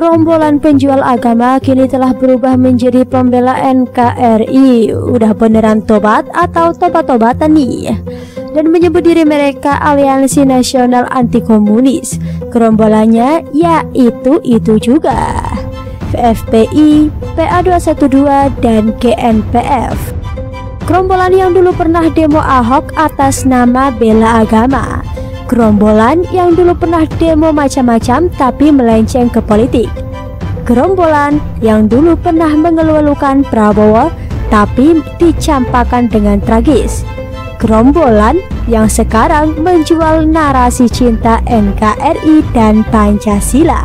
Gerombolan penjual agama kini telah berubah menjadi pembela NKRI. Udah beneran tobat atau tobat-tobatan nih? Dan menyebut diri mereka Aliansi Nasional Anti Komunis. Gerombolannya ya itu juga, VFPI, PA212, dan GNPF. Gerombolan yang dulu pernah demo Ahok atas nama bela agama. Gerombolan yang dulu pernah demo macam-macam tapi melenceng ke politik. Gerombolan yang dulu pernah mengeluh-elukan Prabowo tapi dicampakkan dengan tragis. Gerombolan yang sekarang menjual narasi cinta NKRI dan Pancasila.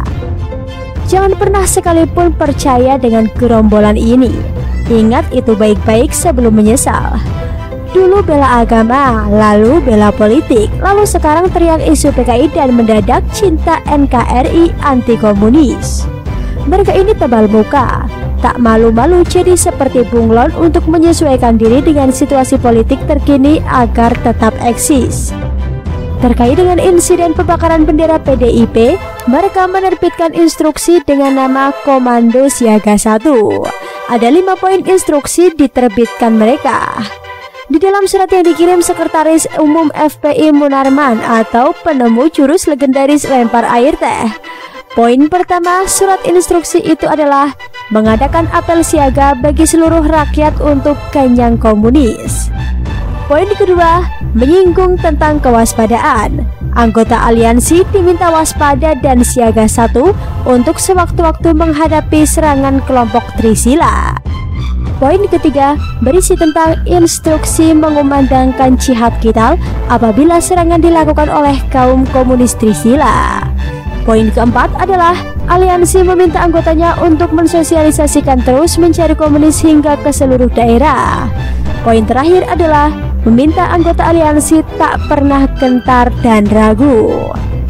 Jangan pernah sekalipun percaya dengan gerombolan ini. Ingat itu baik-baik sebelum menyesal. Dulu bela agama, lalu bela politik, lalu sekarang teriak isu PKI dan mendadak cinta NKRI anti komunis. Mereka ini tebal muka, tak malu-malu jadi seperti bunglon untuk menyesuaikan diri dengan situasi politik terkini agar tetap eksis. Terkait dengan insiden pembakaran bendera PDIP, mereka menerbitkan instruksi dengan nama Komando Siaga 1. Ada 5 poin instruksi diterbitkan mereka. Di dalam surat yang dikirim Sekretaris Umum FPI Munarman atau penemu jurus legendaris lempar air teh. Poin pertama surat instruksi itu adalah mengadakan apel siaga bagi seluruh rakyat untuk kenyang komunis. Poin kedua, menyinggung tentang kewaspadaan. Anggota aliansi diminta waspada dan siaga 1 untuk sewaktu-waktu menghadapi serangan kelompok Trisila. Poin ketiga, berisi tentang instruksi mengumandangkan jihad qital apabila serangan dilakukan oleh kaum komunis Trisila. Poin keempat adalah aliansi meminta anggotanya untuk mensosialisasikan terus mencari komunis hingga ke seluruh daerah. Poin terakhir adalah meminta anggota aliansi tak pernah gentar dan ragu.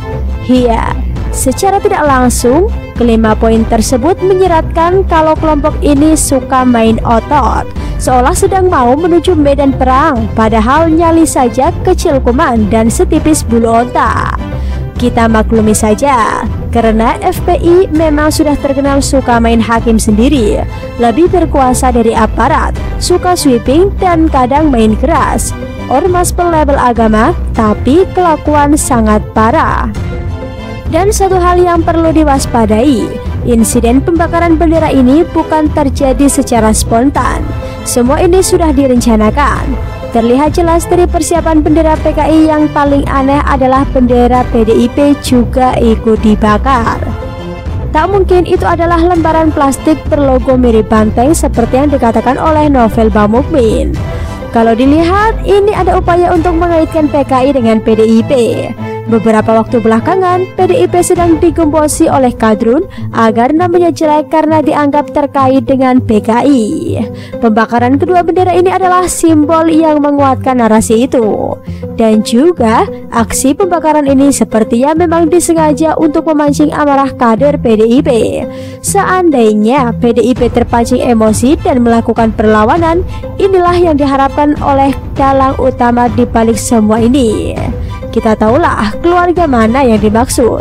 Iya, secara tidak langsung, kelima poin tersebut menyeratkan kalau kelompok ini suka main otot, seolah sedang mau menuju medan perang, padahal nyali saja kecil kuman dan setipis bulu onta. Kita maklumi saja, karena FPI memang sudah terkenal suka main hakim sendiri, lebih berkuasa dari aparat, suka sweeping dan kadang main keras. Ormas pelabel agama, tapi kelakuan sangat parah. Dan satu hal yang perlu diwaspadai, insiden pembakaran bendera ini bukan terjadi secara spontan. Semua ini sudah direncanakan. Terlihat jelas dari persiapan bendera PKI yang paling aneh adalah bendera PDIP juga ikut dibakar. Tak mungkin itu adalah lembaran plastik berlogo mirip banteng seperti yang dikatakan oleh Novel Bamukmin. Kalau dilihat, ini ada upaya untuk mengaitkan PKI dengan PDIP. Beberapa waktu belakangan, PDIP sedang digembosi oleh kadrun agar namanya jelek karena dianggap terkait dengan PKI. Pembakaran kedua bendera ini adalah simbol yang menguatkan narasi itu. Dan juga, aksi pembakaran ini sepertinya memang disengaja untuk memancing amarah kader PDIP. Seandainya PDIP terpancing emosi dan melakukan perlawanan, inilah yang diharapkan oleh dalang utama di balik semua ini. Kita tahulah keluarga mana yang dimaksud.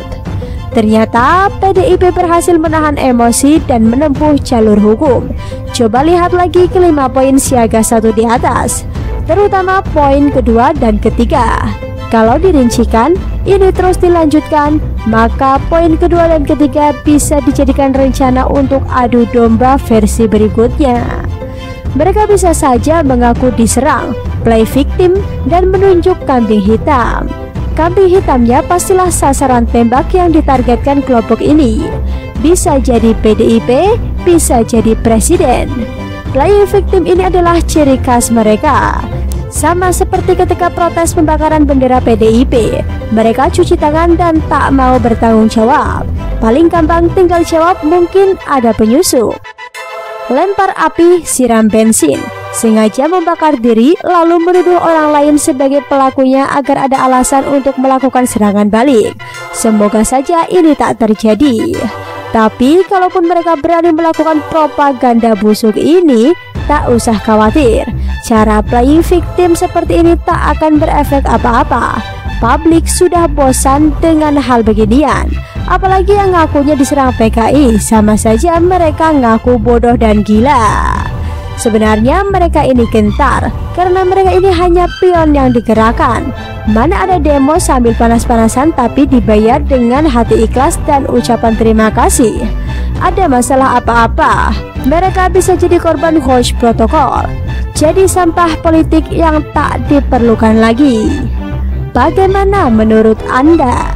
Ternyata PDIP berhasil menahan emosi dan menempuh jalur hukum. Coba lihat lagi kelima poin siaga 1 di atas, terutama poin kedua dan ketiga. Kalau dirincikan, ini terus dilanjutkan, maka poin kedua dan ketiga bisa dijadikan rencana untuk adu domba versi berikutnya. Mereka bisa saja mengaku diserang, play victim, dan menunjuk kambing hitam. Kambing hitamnya pastilah sasaran tembak yang ditargetkan kelompok ini. Bisa jadi PDIP, bisa jadi presiden. Playing victim ini adalah ciri khas mereka. Sama seperti ketika protes pembakaran bendera PDIP, mereka cuci tangan dan tak mau bertanggung jawab. Paling gampang tinggal jawab mungkin ada penyusup. Lempar api, siram bensin, sengaja membakar diri lalu menuduh orang lain sebagai pelakunya agar ada alasan untuk melakukan serangan balik. Semoga saja ini tak terjadi. Tapi kalaupun mereka berani melakukan propaganda busuk ini, tak usah khawatir. Cara playing victim seperti ini tak akan berefek apa-apa. Publik sudah bosan dengan hal beginian. Apalagi yang ngakunya diserang PKI, sama saja mereka ngaku bodoh dan gila. Sebenarnya mereka ini gentar, karena mereka ini hanya pion yang digerakkan. Mana ada demo sambil panas-panasan tapi dibayar dengan hati ikhlas dan ucapan terima kasih. Ada masalah apa-apa, mereka bisa jadi korban hoax protokol, jadi sampah politik yang tak diperlukan lagi. Bagaimana menurut Anda?